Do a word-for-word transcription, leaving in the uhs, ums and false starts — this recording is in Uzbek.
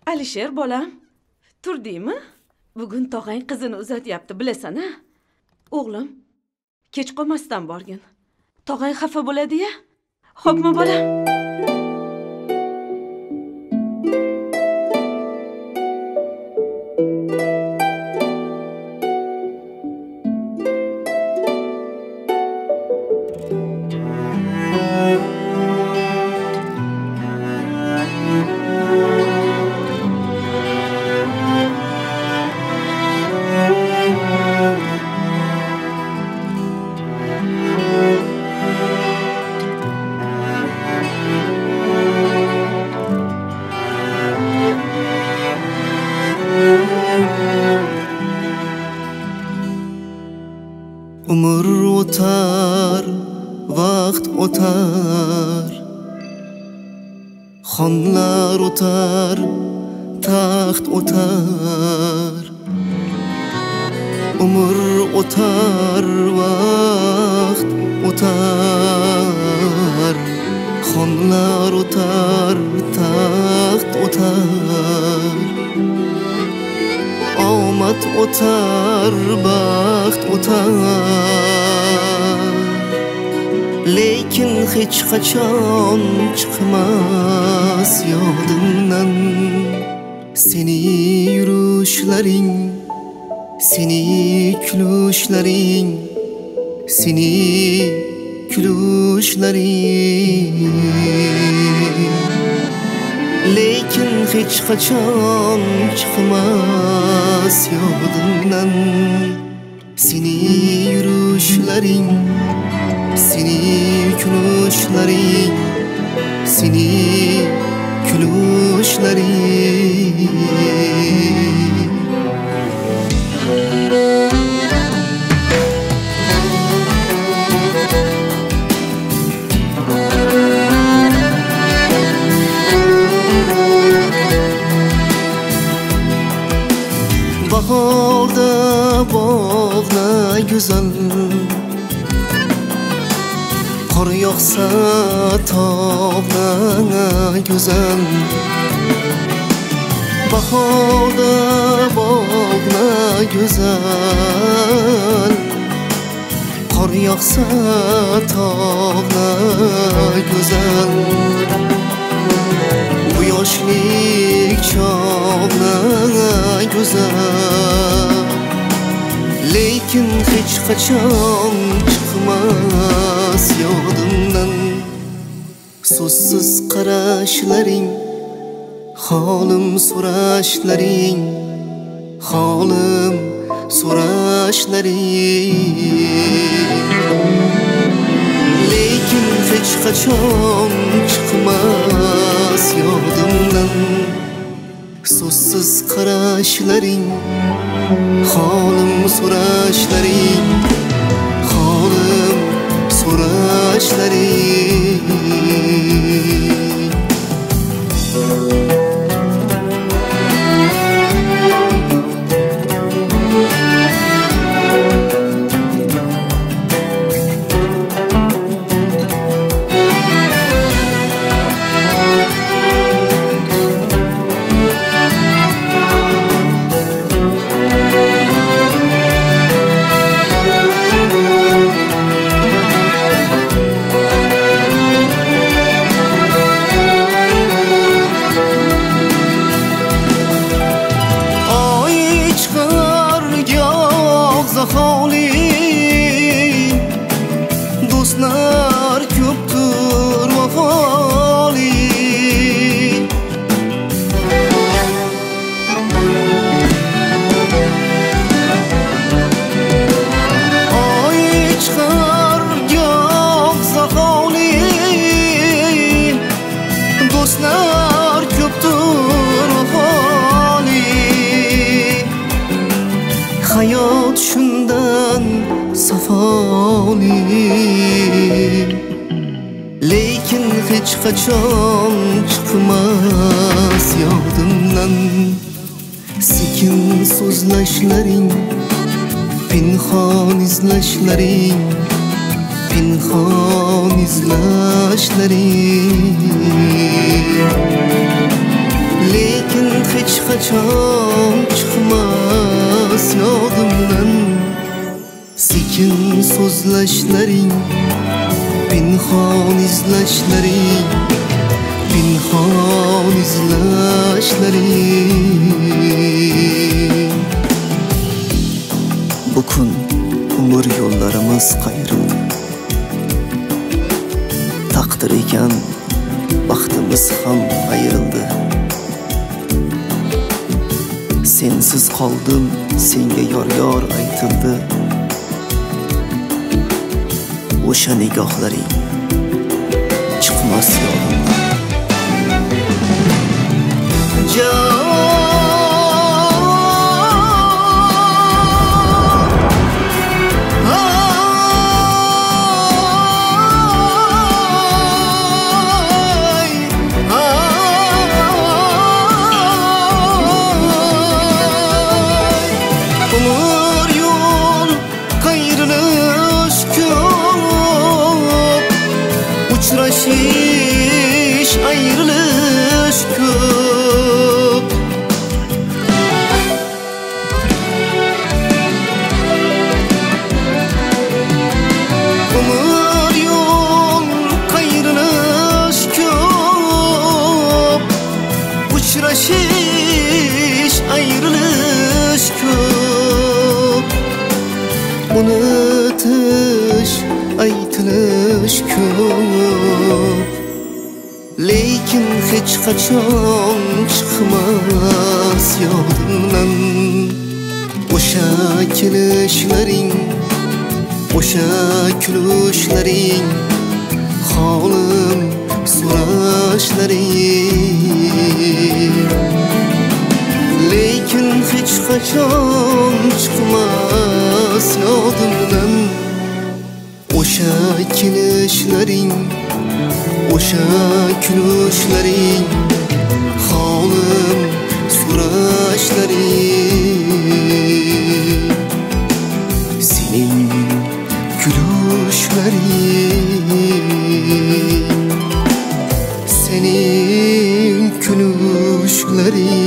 Alisher bolam, turdingmi? Bugun tog'ang qizini uzatyapti, bilasan-a? O'g'lim, kech qolmasdan borgin. Tog'ang xafa bo'ladi-ya. Xo'pmi bolam? Umr o'tar, vaqt o'tar, xonlar o'tar, taxt o'tar. Umr o'tar, vaqt o'tar, xonlar o'tar, taxt o'tar. Omad o'tar, baxt o'tar, lekin hech qachon chiqmas yodimdan seni yurishlaring, seni kulishlaring, seni kulishlaring. Lekin hech qachon chiqmas yodimdan seni yurishlaring, seni kulishlaring, seni kulishlaring. Bahorda bog'na go'zal, qor yog'sa tog'na go'zal. Bahorda bog'na go'zal, qor yog'sa tog'na go'zal. Bu yoshlik chog'na go'zal, lekin hech qachon chiqmas yodimdan so'zsiz qarashlaring, holim so'rashlaring, holim so'rashlaring. Lekin hech qachon chiqmas yodimdan so'zsiz qarashlaring, holim so'rashlaring, holim so'rashlaring. Do'stlar ko'pdir vafoli, oy chiqar goh zaholi. Do'stlar ko'pdir vafoli, hayot shundan safoli. Lekin hech qachon chiqmas yodimdan sekin so'zlashlaring, pinhon izlashlaring, pinhon izlashlaring. Lekin hech qachon chiqmas yodimdan. Sekin so'zlashlaring, pinhon izlashlaring, pinhon izlashlaring. Bu kun umr yo'llarimiz qayrildi. Taqdir ekan baxtimiz ham ayrildi. Sensiz qoldim, senga yor-yor aytildi. O'sha nigohlaring chiqmas yodimdan. Uchrashish, ayrilish ko'p. Umr yo'l, qayrilish ko'p. Uchrashish, ayrilish ko'p. Unutish, aytilish ko'p. Lekin hech qachon chiqmas yodimdan. O'sha kelishlaring, o'sha kulishlaring, holim so'rashlaring. Lekin hech qachon chiqmas yodimdan. O'sha kelishlaring, o'sha kulishlaring, holim so'rashlaring. Sening kulishlaring, sening kulishlaring.